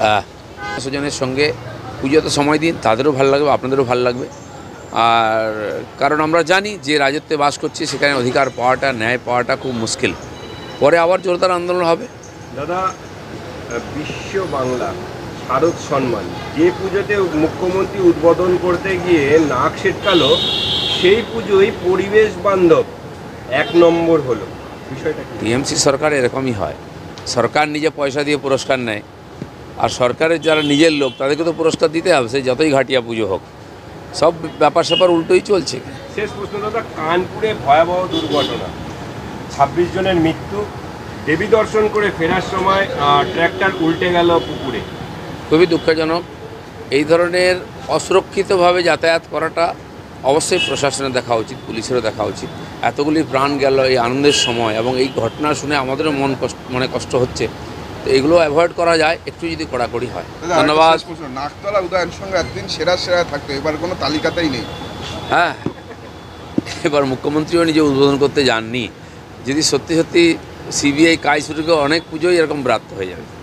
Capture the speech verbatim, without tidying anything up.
স্বজনের সঙ্গে পুজোতে সময় দিন, তাদেরও ভালো লাগবে, আপনাদেরও ভালো লাগবে। আর কারণ আমরা জানি যে রাজত্বে বাস করছি সেখানে অধিকার পাওয়াটা, ন্যায় পাওয়াটা খুব মুশকিল। পরে আবার জোরদার আন্দোলন হবে। দাদা, বিশ্ব বাংলা শারদ সম্মান যে পুজোতে মুখ্যমন্ত্রী উদ্বোধন করতে গিয়ে নাক ছিটকালো, সেই পুজোই পরিবেশ বান্ধব এক নম্বর হলো, বিষয়টা কি? টিএমসি সরকার এরকমই হয়, সরকার নিজে পয়সা দিয়ে পুরস্কার নেয়, আর সরকারের যারা নিজের লোক তাদেরকে তো পুরস্কার দিতে হবে, সে যতই ঘাটিয়া পুজো হোক। সব ব্যাপার স্যাপার উল্টোই চলছে। শেষ প্রশ্ন দাদা, কানপুরে ভয়াবহ দুর্ঘটনা, ছাব্বিশ জনের মৃত্যু, দেবী দর্শন করে ফেরার সময় ট্র্যাক্টর উল্টে গেল পুকুরে। খুবই দুঃখজনক। এই ধরনের অসুরক্ষিতভাবে যাতায়াত করাটা অবশ্যই প্রশাসনের দেখা উচিত, পুলিশেরও দেখা উচিত। এতগুলি প্রাণ গেল এই আনন্দের সময়, এবং এই ঘটনা শুনে আমাদেরও মন কষ্ট মনে কষ্ট হচ্ছে। তো এগুলো অ্যাভয়েড করা যায় একটু যদি কড়াকড়ি হয়। ধন্যবাদ। নাকতলা উদয়ন সঙ্গে একদিন সেরা সেরা থাকতো, এবার কোনো তালিকাতেই নেই। হ্যাঁ, এবার মুখ্যমন্ত্রীও নিজে উদ্বোধন করতে যাননি। যদি সত্যি সত্যি সিবিআই কাজ শুরু করে, অনেক পুজোই এরকম ব্রাত্য হয়ে যাবে।